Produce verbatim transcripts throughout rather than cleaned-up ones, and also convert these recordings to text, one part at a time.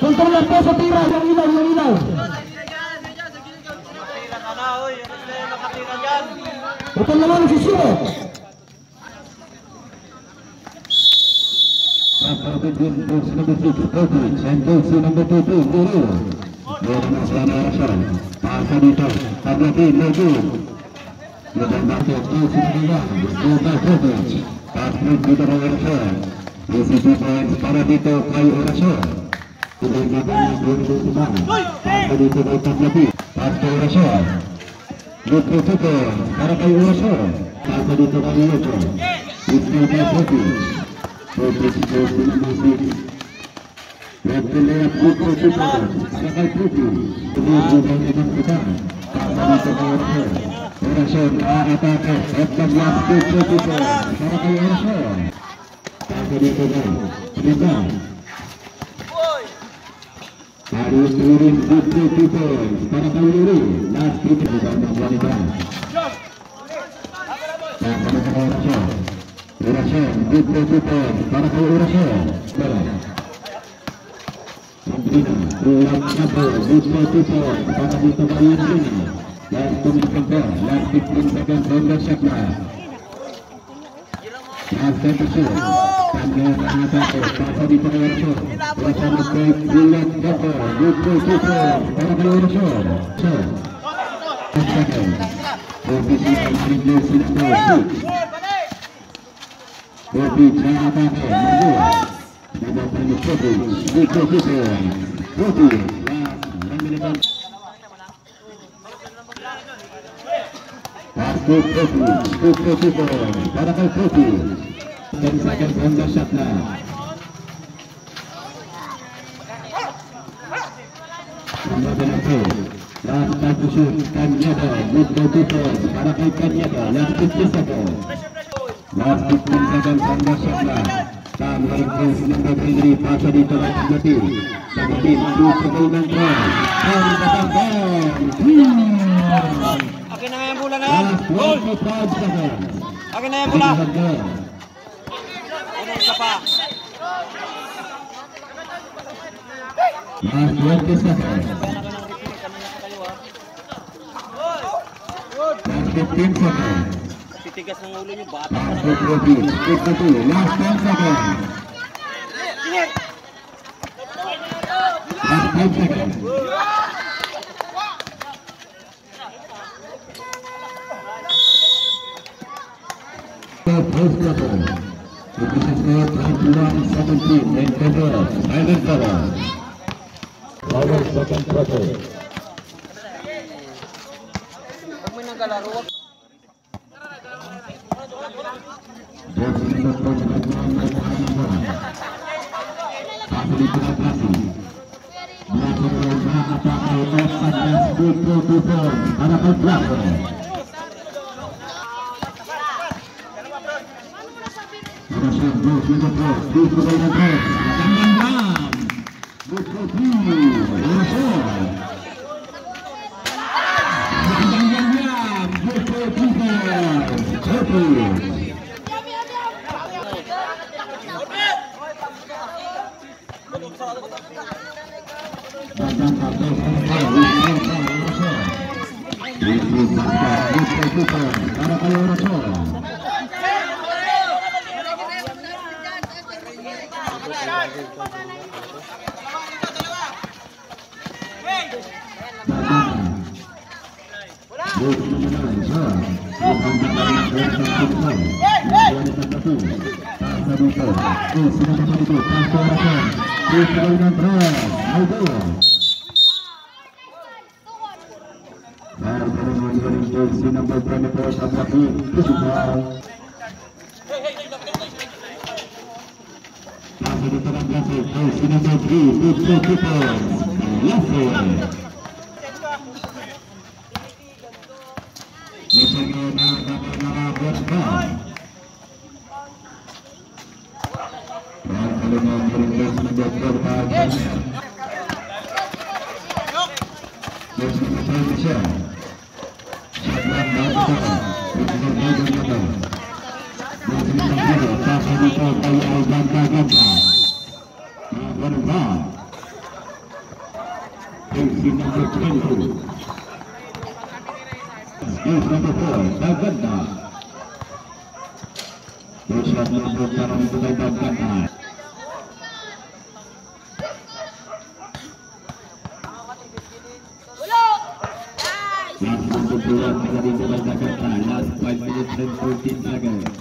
Kontrol lang po sa tira, yung ilaw, yung ilaw. Kontrol naman si Siro. Number six, Kovic, and Boxy number two, Guru. Meron na sa narasyon. Pasa dito, Paglatin, Lego. Meron na ito, Boxy Nila, Boga Kovic. Paslog dito ng orasyon. Easy two points para dito kay orasyon. Tuloy na ba yung Guru Subang? Pasa dito kay Paglatin. Pasa orasyon. Lutro Tuko, para kay orasyon. Pasa dito kay Lutro. Ismail kay Kovic. Kovic goes to number six. Left to left, Lutro Tuko. Para kay Kovic. Tuloy Subang ibang kita. Pasa dito kay orasyon. Orasyon, aatake. At mag-last Lutro Tuko. Para kay orasyon. Pasa dito kay Subang. Harus turun Lutro Tuko. Para kay Luri. Last Tuko. Subang wanita. Pasa dito kay orasyon. Orasyon, Lutro Tuko. Para kay orasyon. Sabrina, ulang satu, Lutro Tuko. Para dito kay Sabrina. Last two minutes, last fifteen seconds on the shot clock. Last ten percent. Tanggal ang atake. Pasa dito kay orasyon. Orasyon kay ulang satu, Lutro Tuko. Para kay orasyon. ten seconds. Posisi Andrew Sinto six. Kovic ang atake. Maju. Nomor satu Kovic. Lutro Tuko. Kovic. Last one minute. Last two Kovic. Lutro Tuko. Para kay Kovic. ten seconds on the shot clock. Nomor dua. Last time to shoot. Kanyada. Lutro Tuko. Para kay Kanyada. Last fifteen seconds. Last fifteen seconds on the shot clock. Tambahin ko number three. Pasa dito kay Paglatin. Paglatin. Lutro Tuko ng cross. Ang katangkan. Akin na nga yung bola na yan. Last twenty-five seconds. Akin na yung bola. Ano isa pa? Last twenty seconds. Last fifteen seconds. Titigas ng ulo nyo, bata. Last fifteen. fifty-two. Last ten seconds. Last five seconds. First quarter. It is a score twenty-one seventeen in favor of Silent Cover. Our second quarter. Huwag mo nang kalaro. Para kay Black. Orasyon goes with the cross. Lutro by the cross. Tanggang lang. Lutro three. Orasyon. Tanggang lang. Lutro Tuko. Kovic. Tanggang kapal kapal. Orasyon. Lutro Basta. Lutro Tuko. Para kay orasyon. Number twenty-four Sabrina Pasa dito ng Lassie, Coach number three, Lutro Tuko. Lassie. Misalnya na nakabot ka. Dan kalau mau meringkas number four Pak Coach number five Michelle. Sablan Bata. Michelle Bata. Coach number zero, pasa dito kay Alban Kaganta. Number one. jersey number twenty-two. Jersey number four, Baganda. Jersey number sekarang sudah Baganda. Yang untuk dua kali dengan Jakarta, last five minutes and fourteen seconds.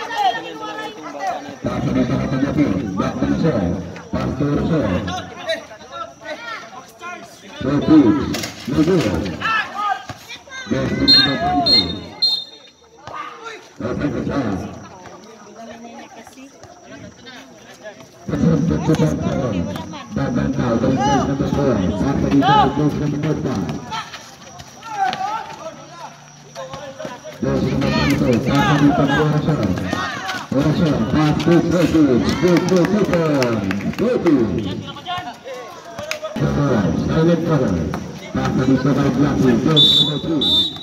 Pasal datang terjadi, Bakti Syed, Pastor Syed. Sopit, Nugul. Jersey number twenty. Pasal besar. Pasal besar. Baganda dari jersey number four. Pasal di dalam jersey number five. Jersey number twenty-two, pasal di dalam Orashan. Orashan, pass to Sopit, good for Sopit, Sopit. Silent cover, pasal di sebelah belakang, jersey number two.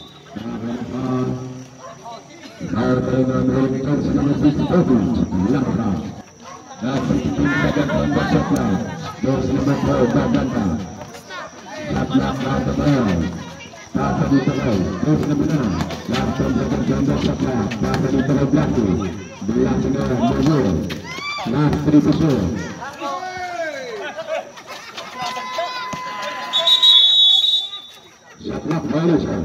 Power trainer milik jersey number six, Sopit, Langkah. Last fifteen seconds on the shot line, jersey number four, Baganda. Shot clock last of all. Pasal di tengah, jersey number nine. Last ten seconds on the shot clock, pasal di tengah belakang. Belakangnya Nugul. Last three to shoot. Shot clock violation.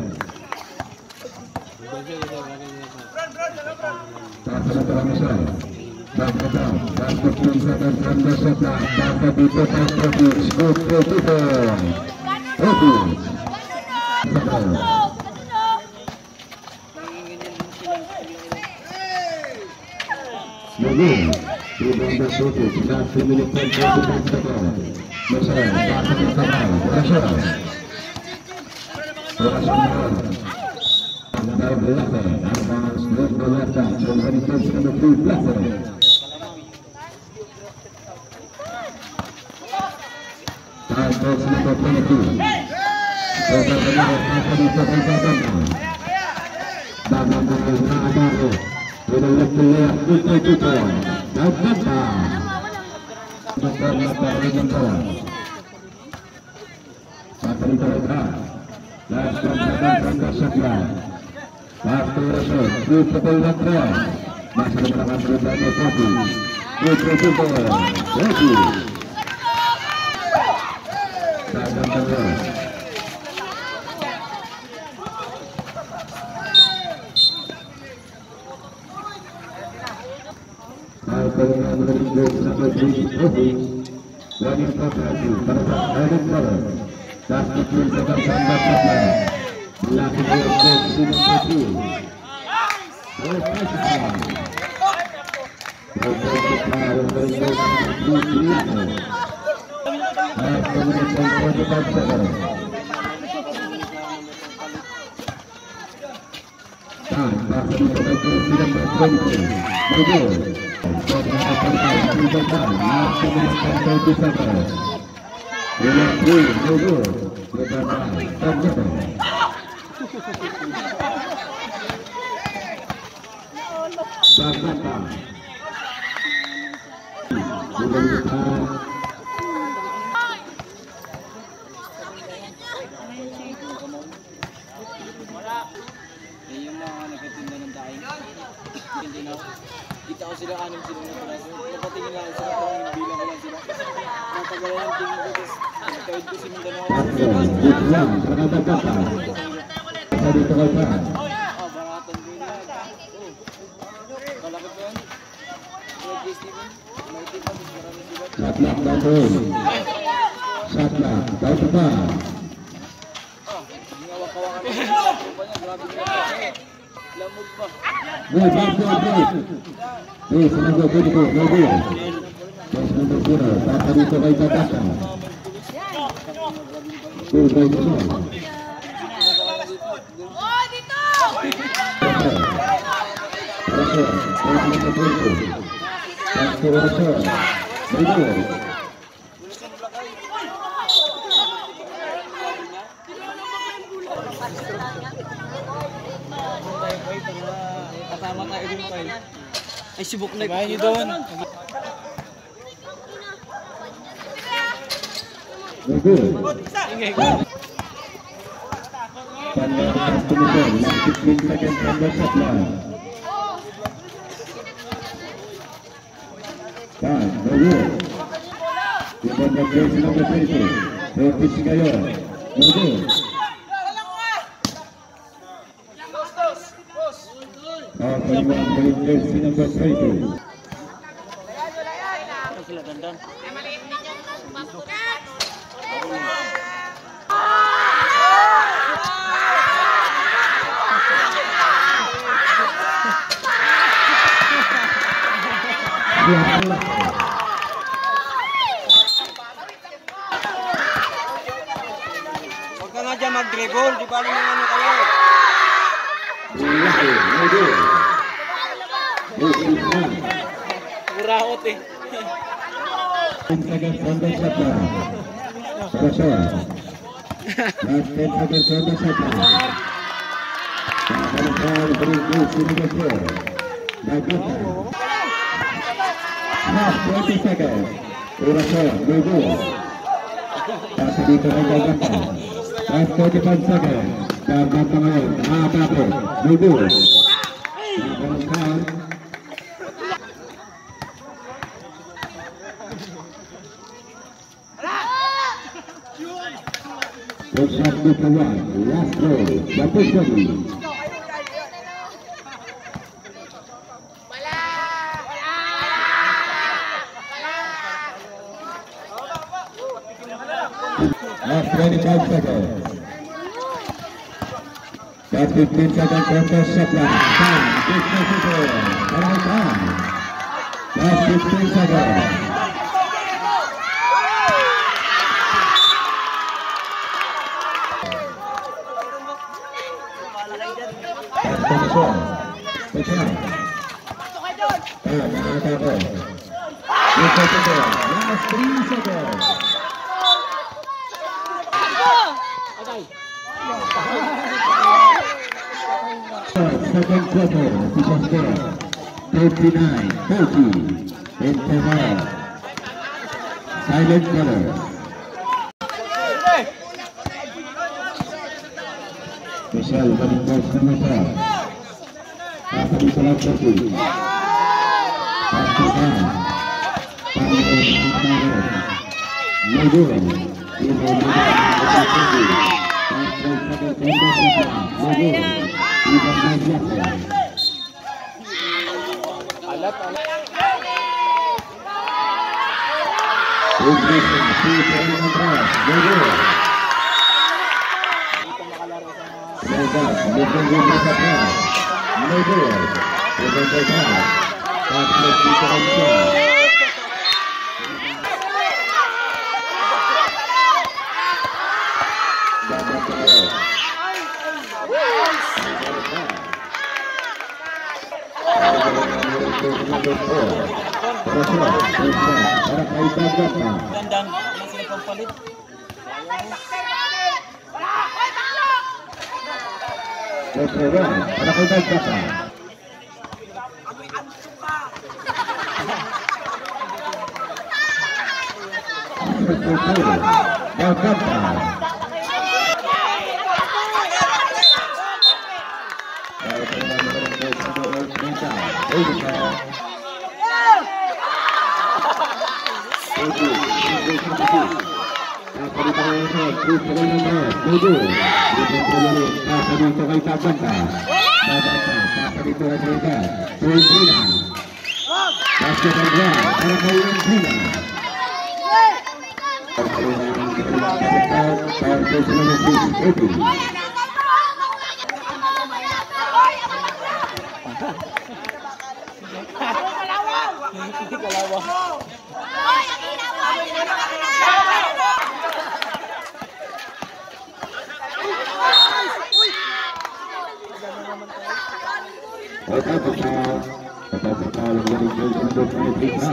Pasal di tengah misal. Baganda. Last fifteen seconds on the shot clock, pasal di tengah Sopit. Good for Sopit. Sopit. Nugul. Rebound Sopit. Last three minutes and forty-five seconds. Misal. Pasal di tengah. Orashan. Orashan. Dari belakang. Advance. Dari belakang. Dari jersey number three. Belakang. Jersey number twenty-two. Pasal di tengah Baganda. Baganda Baganda. With a left to left, good play to turn. Baganda. Pasal di tengah. Pasal di tengah. Last one second from the shot line. Last to Orashan. Good to the left line. Masih ada berapa berapa Sopit. Good play to turn. Sopit. Baganda. Pertandingan menjadi jersey number three, Sopit. Wanita Prati, pada saat silent cover. Last fifteen seconds on the shot line. Belakang jersey number two. Orashan. Orashan dari jersey number three, Belakang. Last minutes and forty-five seconds. Time, pasal di tengah jersey number twenty. Nugul. Kita ko sila anim sila na pala. Napatingin lang sila kung bilang ko lang sila. Natagalan yung tingin ko. Tapos nagtawid ko si Mindanao. Islam, terhadap kata. Dari Tengah. Ah, baratan ko yun. Oh. Kalakot ko yan. Kaya J. Steven. Maitin pa. Marami sila. Satlak Bandung. Satlak, kau tepat. Ah, ngawak-kawakan ko. Rupanya, grabe nila. Lamog pa. Baik, baik, baik, baik. Eh, semoga begitu, Nugul. Terus nomor dua, pasal di tengah Jakarta. Tuh, baik semua. Oh, dito! Orashan, terus nomor dua. Pasal Orashan. Nugul. Kasama tayo din tayo. Ay, subok na. Bayan nyo doon. Bagus. Pandangan kemudian masih fifteen seconds on the shot clock. Pass, bagus. Dengan jersey number thirty, David Sigayon. Bagus. Pass peluang dari jersey number thirty. Huwag ka nga dyan mag-dribble, di ba naman ano kayo? Muraot eh. ten seconds on the shot clock. Saraswa. Last ten seconds on the shot clock. Saraswa beri jersey number four. Nagata. Last twenty seconds. Saraswa, bagus. Pasal di Nagata. Last forty-five seconds. Nagata main. Nagata. Bagus. Nagata. Shot number one, last goal, Dapat Bagi. Last twenty-five seconds. Last fifteen seconds on the shot clock. Time, business is over. Around time. Last fifteen seconds. Position, position. Ah, nakakatawa. Last three seconds. Second quarter, official score thirty-nine forty. In favor, Silent Colors. Michelle meninggal sementara. Apa di salah satu? Pastikan. Panggil sementara. Maju. Ini menjadi satu. Pasal satu tembak satu. Maju. Iban Najasa. Alat alat. Untuk si pemenang. Maju. Mereka mendukung mereka. Maju, mereka dapat dikerjakan. Dapat terus. Dandan, masih pampalit. Berperan, ada kaitan kata. Berperan, berkata. Otak bekal, otak bekal menjadi gol untuk Amerika.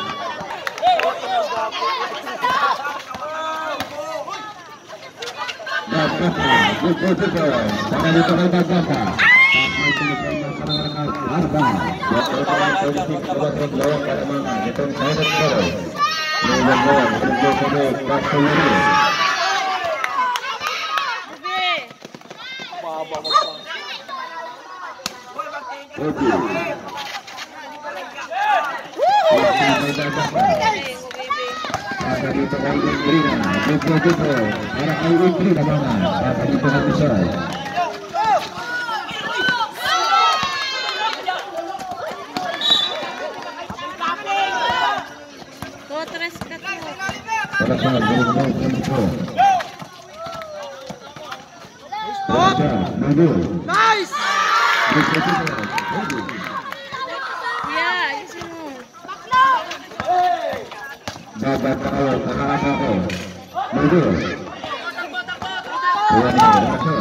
Dapat gol juga, karena itu kan dapat. Sampai selesai masalah harga. Dapat politik sebagai lawan pada mana? Itu saya tidak tahu. Lawan lawan untuk sebagai pasal ini. Oke. Maka di tengah Indrina, Joko-Joko, arah air Indrina mana? Maka di tengah besar. Terasa bermain control. Terasa mundur. Nice! Joko-Joko, Ya, isi mo. babak awal tengah apa? Mundur. Tuan Terasa.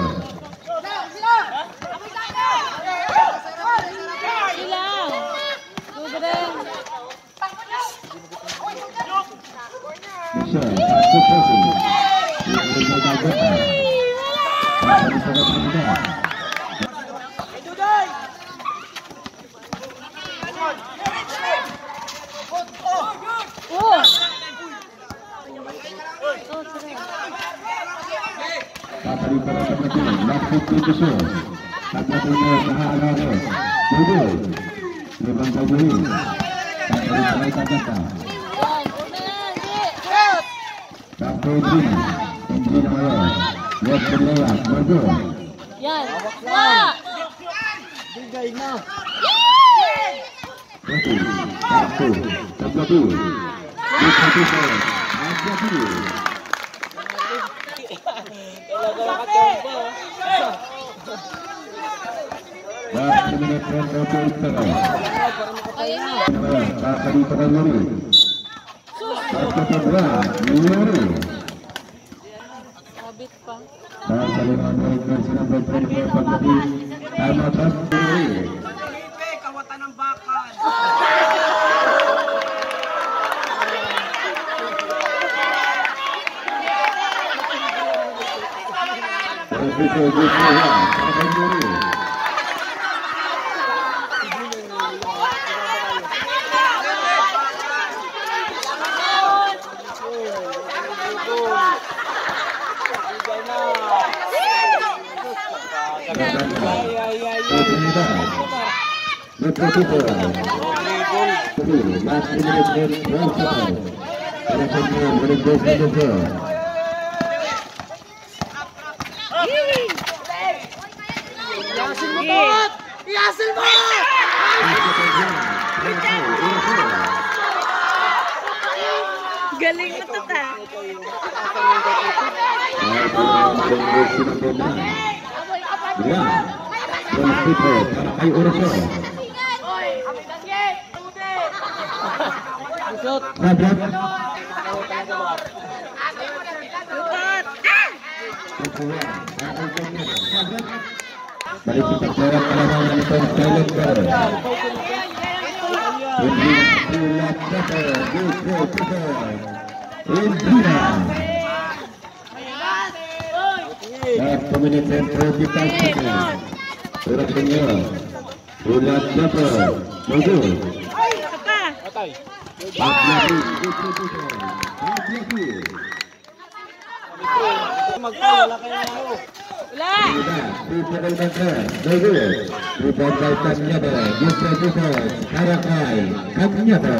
Silang. Gudreng. Bisa satu posi. Itu bagus. Masih sangat mudah. Oh. Oh, keren. Kapal para pemain masuk ke besar. Kapal punya sahara. Mundur. Lepas bagi. Kapal para kata. Yan, una, di. Out. Kapal ini. Ini awal. Buat kedua. Mundur. Yan. Wah. Bigay na. Satu. Satu. Satu. Satu. Satu. Talaga makatong pa. Last minute from Oto Utara. Ayun na. Kakali Pagayuri. Satu kedua. Yuri. Habit pa. Kakali Mandoy Kersinan Bertani Pagkati. Amatan Yuri. Kawatan ng bakal. Profesor Joshua. Kakali Yuri. Iasin mo to! Iasin mo! Galing na to ta. Shoot! Lupot. Balik kita jarak kalaman menonton Thailand Girl. Indrina Joko, Joko, Indrina. Last minute sentro kita sini. Surat senior. Bulat Joko, Joko. Apa? Patay. Atleti, Joko, Joko. Atleti. Magpawala kayo na ako. Wala. Dipakai bangsa, bagus. Dipakai kanyada, bisa bisa. Harakai, kanyada.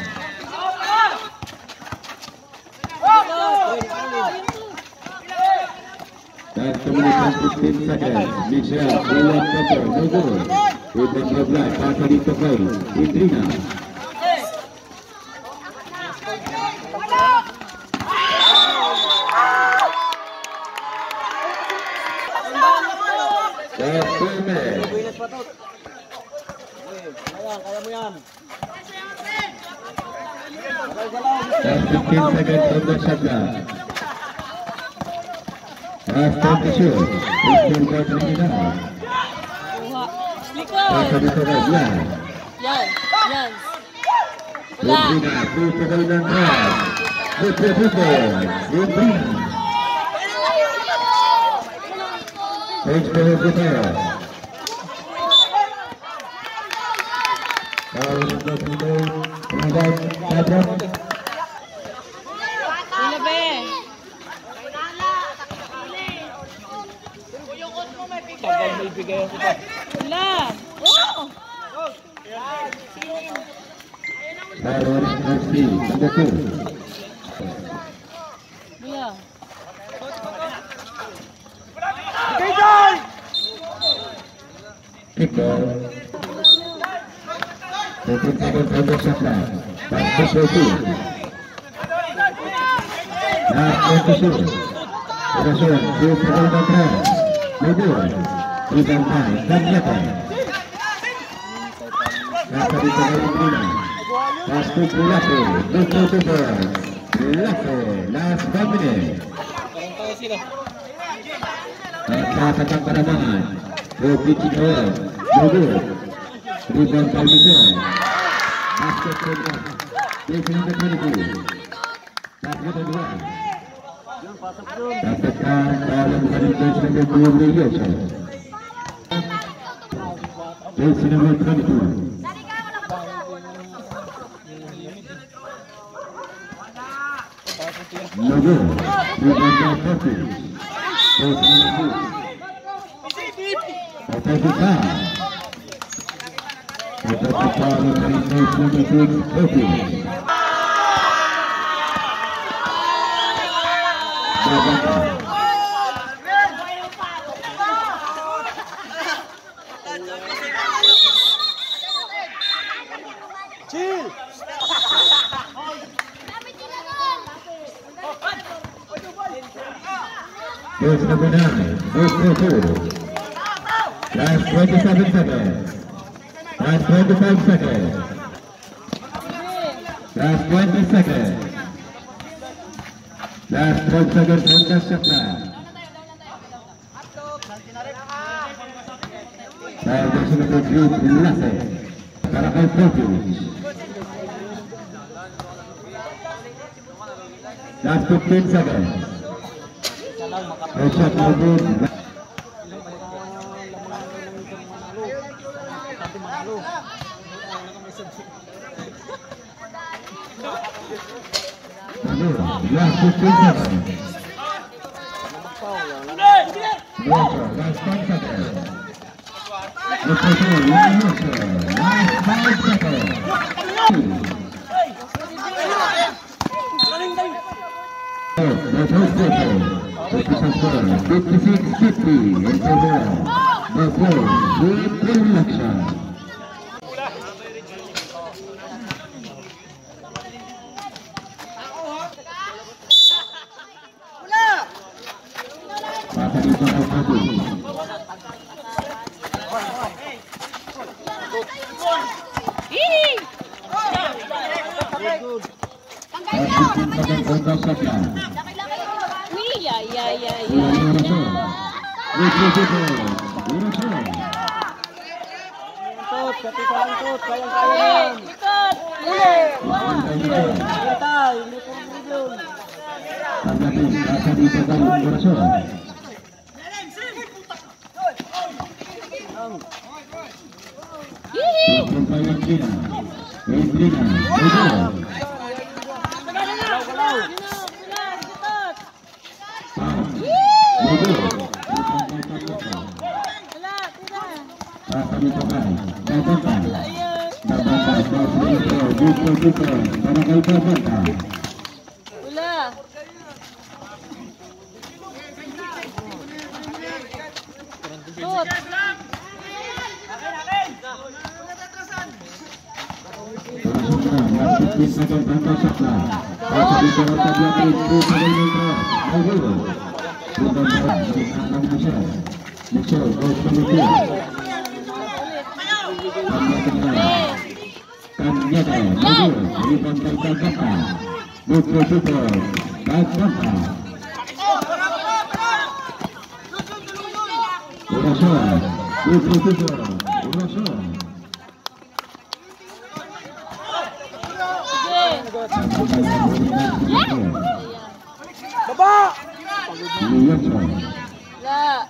Dan kemudian tim saja bisa buat kotor, bagus. Dipakai sebelah, pasal dipakai. Indrina. Kepeme. Builas pa to. Ayan, kaya mo yan. Dan tim saja untuk saja. Rasta Kisur, Ismail Badrina. Kuha. Likod. Pasal dipakai, ya. Yan. Yan. Wala. Indrina, dipakai dan keras. Betul-betul, Indrina. Coach Bahwa kita. Kalau untuk itu, pengadaan Sabrak. Wala ba eh? Tagal may bigay ako pa. Wala. Oh. Forward F C number two. Bola. Kick ball. fifteen seconds under shot clock. Pass to two. Last twenty-two. Operasyon di sebelah belakang. Mundur. Rebound time. Dan nyata. Kata di sebelah kiri. Pass to Bulate. Buku tubuh. Bulate. Last five minutes. Kata tetap pada tangan. Kopi Cikoy. Mundur. Rebound time design. Basket program. Base number twenty-two. Basket kedua. Dapatkan dalam dari base number dua belas. Base number twenty-two. Logo. Rebound time forty. Base number two. Oposita. Oposita dari base number six. Kopi. Chill. Base number nine. Base number two. Last twenty-seven seconds. Last twenty-five seconds. Last twenty seconds. Last twelve seconds on the shot clock. Saya bersama number three Bulate. Karakal Kopi. Last fifteen seconds. Shot number last fifteen seconds. Last ten seconds. Last five seconds. The first quarter. fifty-six fifty in favor. The fourth, Sweet Election. Iya, iya, iya, iya. Tut, tapi kalian tut, kalian-kalian. Ikut. Kita, ini pun video. Bola. Tut. Baba! La.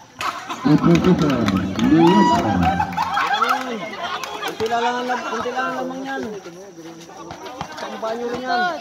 Kunti lang ang kunti lang ang lamang yan. Isang banyo rin yan.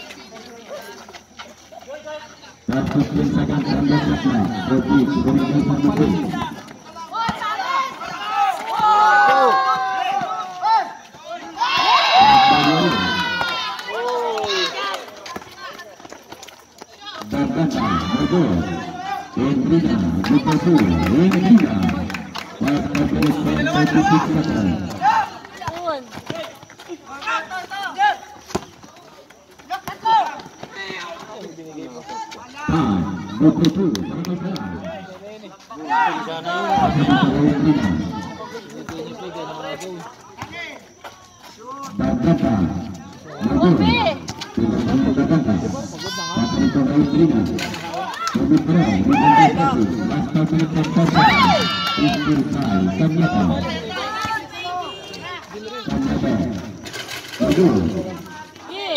Bagata, Mogo, Endrina, Bukosu, Endrina. Last couple forty-six seconds. Yun. Time, Bukosu, Bagata. Endrina. Bagata, Mogo, Bagata. Patrito Endrina. Pemitra, Bagata. Last couple forty-five seconds. Istri Sai, Kamyata. Kamyata. Mogo. Yeah.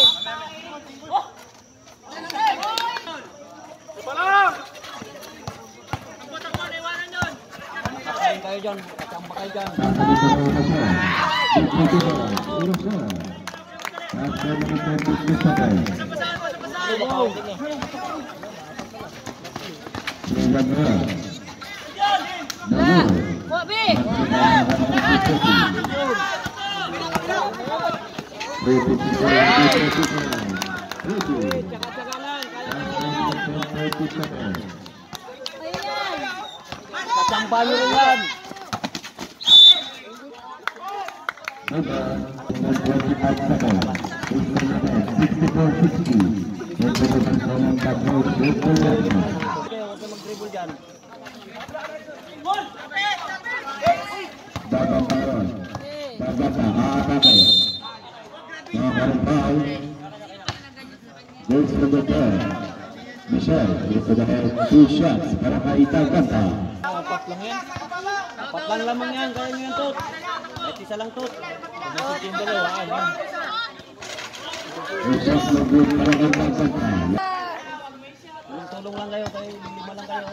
Kayo dyan, kacamba kayo dyan. Wabi. Ayan. Kacamba nyo rin yan. Okay, huwag na mag-dribble dyan. Bagata, Bagata, atake. Mga foul. Goals number ten. Michelle, ito na two shots para kay Bagata. Apat lang yan. Apat lang lamang yan. Kaya nyo yan, Tot. Kahit isa lang, Tot. Pag nasip yung dalawa, ayan. Two shots na good para kay Bagata. Tulong lang kayo, kayo lima lang kayo.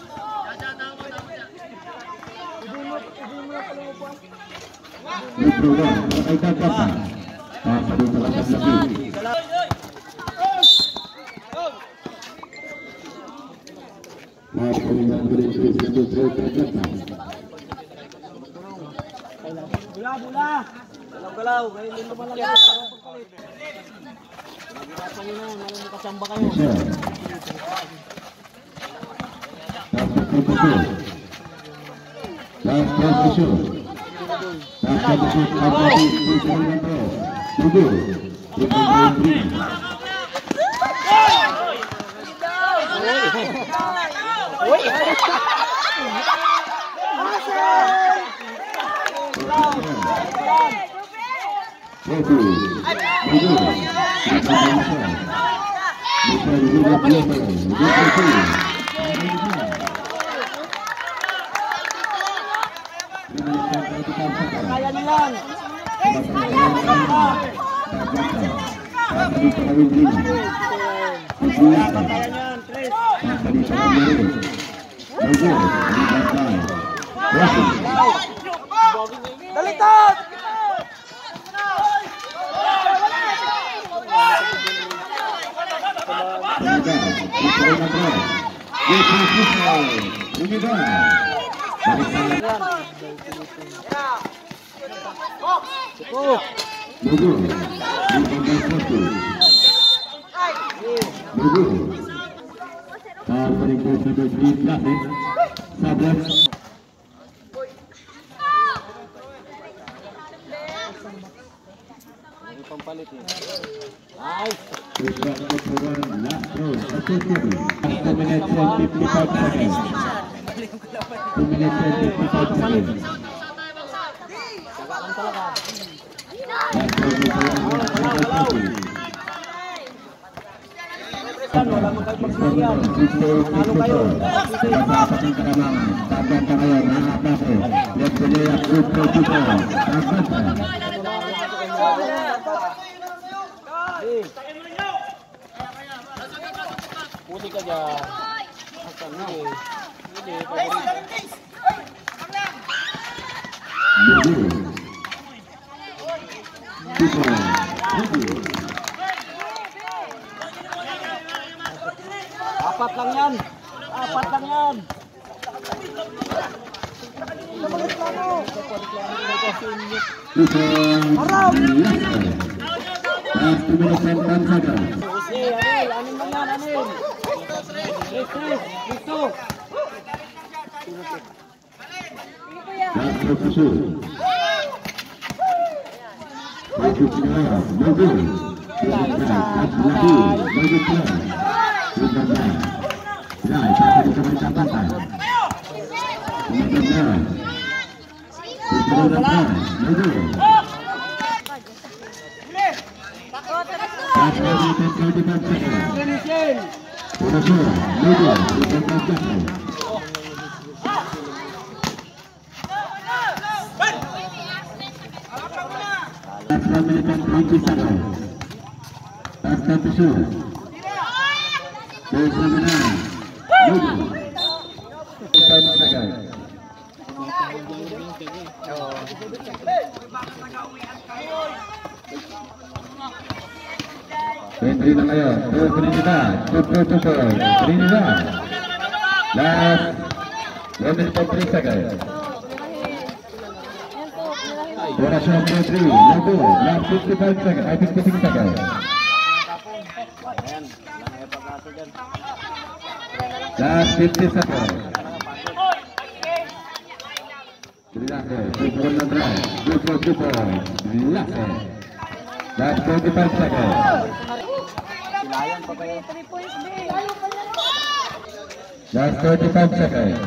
Libro one para kay Bagata. Pasado sa lakas lagi. Mga pangyayon beres-beres untuk Bagata. Bula, bula! Galaw-galaw, kayo lima lang kayo. Nagirapan nyo na, malang makasamba kayo. Michelle. Last position. Last position. Last position. Tugu. Uy! Kaya nilang. Kaya niyan, Chris. Dalitot! Cukup. Pampalit nih. Nice. two minutes and fifty-five seconds. two minutes and fifty-five seconds. Jaga lang talaga. Kan wala man kayo pagsabihan. Manalo kayo. Putih aja. Hasan ini. Ini favorit. Apat lang yan. Apat lang yan. Haram. Last two minutes and ten seconds. Anil, anil lang yan, anil. Last to shoot. Lagi Cina, Mobil. Lagi, lagi Cina. Sudah. Ya, kita bisa mencatatkan. Sudah. Sudah. Mobil. Sudah American twenty seconds. Last time to shoot. There's number nine. Mobil. ten seconds. Entry na ngayon. Two Trinidad. Two two two two. Trinidad. Last one minute and three seconds. Duration of play three. No goal. Last fifty-five seconds. I fifty-six seconds. Last fifty seconds. Trinidad. Two for the drive. Two for two points. Last. Last twenty-five seconds. Last thirty-five seconds.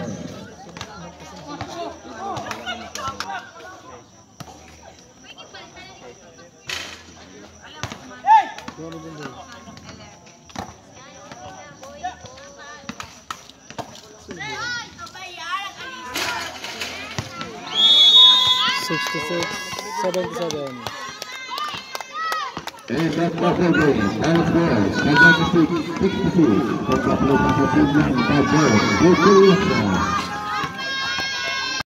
sixty-six, seventy-seven. Is that Buffalo game? Final score, seventy-six sixty-six. For Buffalo, Buffalo, Buffalo, Buffalo, Buffalo, Buffalo,